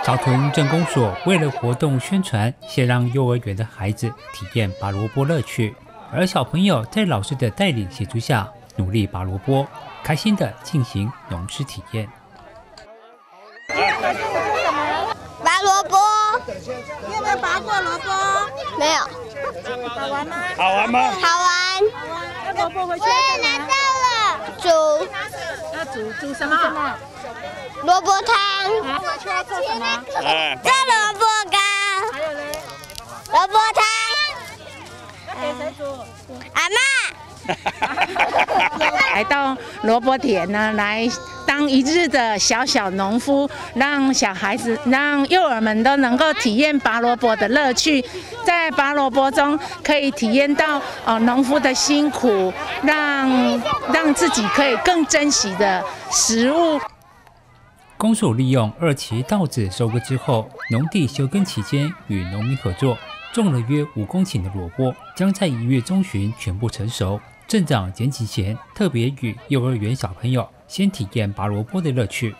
草屯镇公所为了活动宣传，先让幼儿园的孩子体验拔萝卜乐趣，而小朋友在老师的带领协助下，努力拔萝卜，开心地进行农事体验。 拔萝卜， 你有没有拔过萝卜？ 没有。 好玩吗？ 好玩吗？ 好玩。 那萝卜回去我也拿到了。煮。 要煮什么？ 萝卜汤。 回去要做什么？ 做萝卜糕。 还有呢？ 萝卜汤。 要给谁煮？ 阿嬷。 来到萝卜田呢，来当一日的小小农夫，让小孩子、让幼儿们都能够体验拔萝卜的乐趣，在拔萝卜中可以体验到农夫的辛苦，让自己可以更珍惜的食物。 公所利用2期稻子收割之后，农地休耕期间与农民合作，种了约5公顷的萝卜，将在1月中旬全部成熟。镇长剪辑前特别与幼儿园小朋友先体验拔萝卜的乐趣。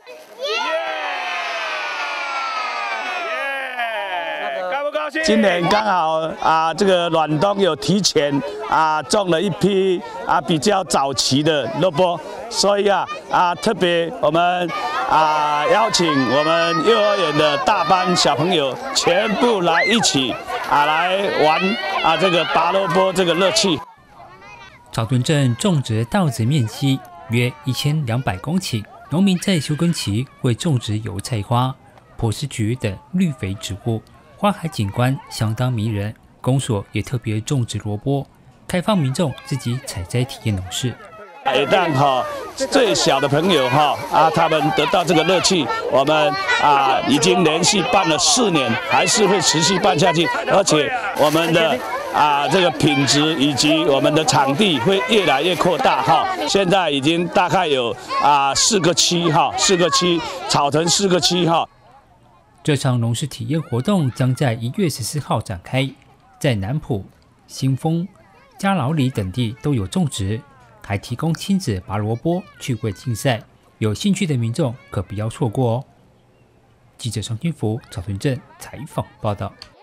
今年刚好这个暖冬有提前种了一批比较早期的萝卜，所以特别我们邀请我们幼儿园的大班小朋友全部来一起来玩这个拔萝卜这个乐趣。 草屯镇种植稻子面积约1200公顷，农民在休耕期会种植油菜花、波斯菊等绿肥植物，花海景观相当迷人。公所也特别种植萝卜，开放民众自己采摘体验农事。 也让最小的朋友他们得到这个乐趣。我们已经连续办了4年，还是会持续办下去，而且我们的这个品质以及我们的场地会越来越扩大现在已经大概有4个区草屯4个区这场农事体验活动将在1月14号展开，在南埔、新丰、嘉劳里等地都有种植，还提供亲子拔萝卜趣味竞赛，有兴趣的民众可不要错过哦。记者张天福草屯镇采访报道。